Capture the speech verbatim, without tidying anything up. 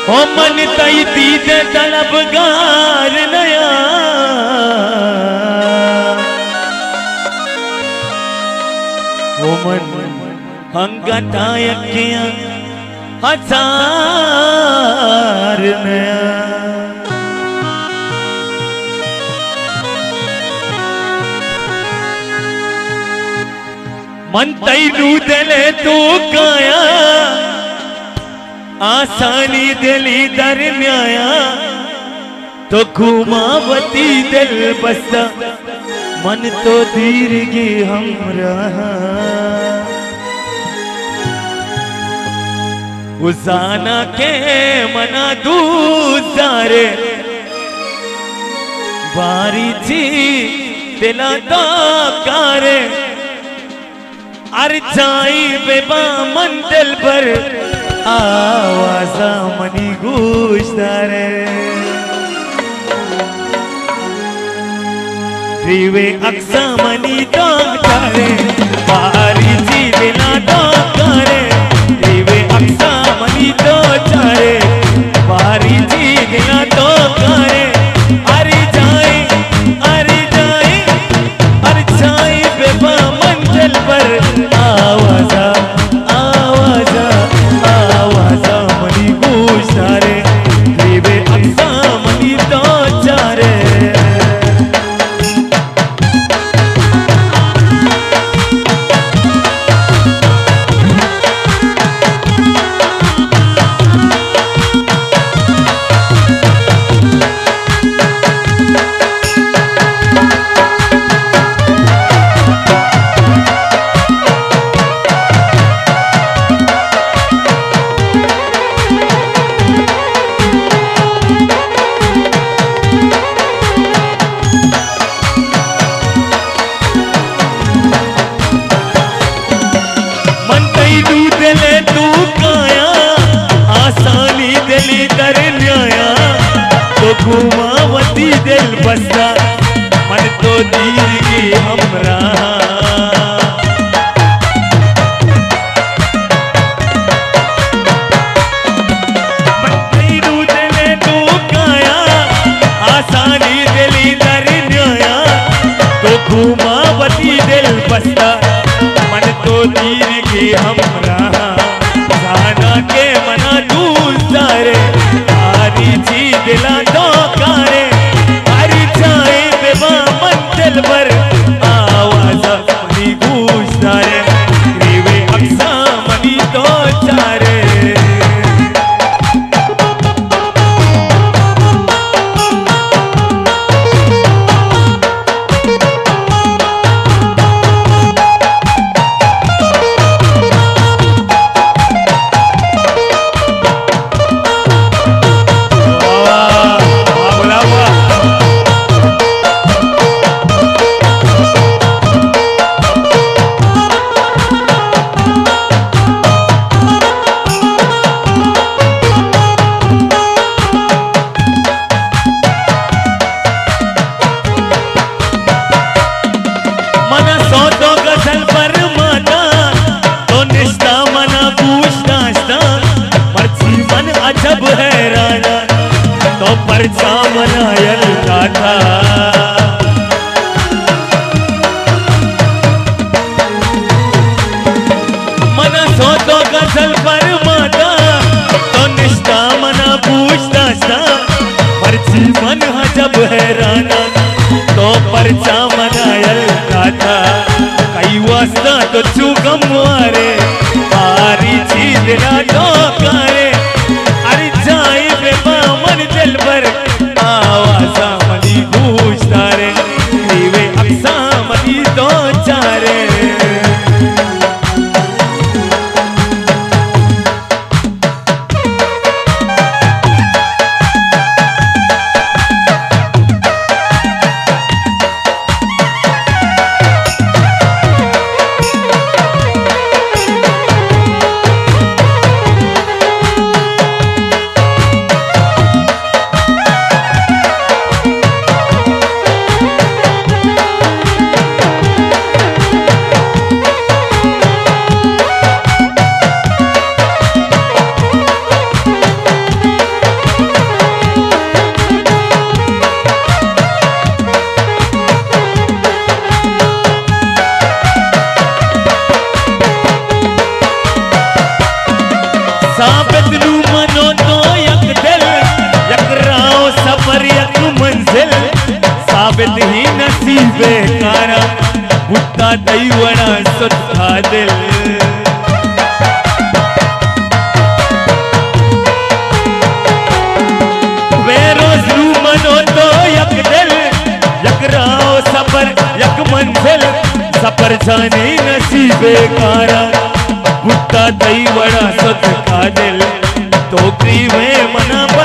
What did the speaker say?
ओ मन तई दीद तलबगार नया ओ मन हंगटाय किया हजार नया मन तई दले तू काया आसानी दिली दर न्याया तो घुमावती दिल बसता मन तो दीर्घी हम रहा उसाना के मना दूजारे बारी थी दिला तो कारे अर जाई बेबा मंदिर पर आवाजा मनी गुश्तारे रिवे अक्सा मनी तो करे बारी जी दिला तो करे रिवे अक्सा मनी तो चारे बारी जी दिला तो करे अरे जाए अरे जाए अरे जाए बेबा मंजिल पर आवाजा आवाजा आवाजा मनी गुश्तारे रिवे अक्सा मनी तो चारे घुमावती दिल बसता मन तो दीर्घी हमरा मन तेरू दिले तू काया आसानी दिली दर न्याया तो घुमावती दिल बसता मन तो दीर्घी हमरा जाना के मना दूसरे आरी जी दिला तो कारे हरी जाए बेबा मंजिल पर आवाजा मनी गुश्तारे रिवे अक्सा मनी तो चारे जब है राना तो परचा मनायल था मना सो तो गजल पर माता तो निष्ठा मना पूछता था परची मन जब है राना तो परचा मनायल था कई वास्ता तो चुगम मारे बारी चीज ना तो करे मंजिल पर आवाजा मनी गुश्तारे रिवे अक्सा मनी तो चारे साबित ही नसीबे कारा बुट्टा दई वड़ा सुथा दिल वे रोज रू मनो तो यक दिल यक राव सफर यक मंजिल सफर जाने नसीबे कारा बुट्टा दई वड़ा सुथा दिल टोकरी में मना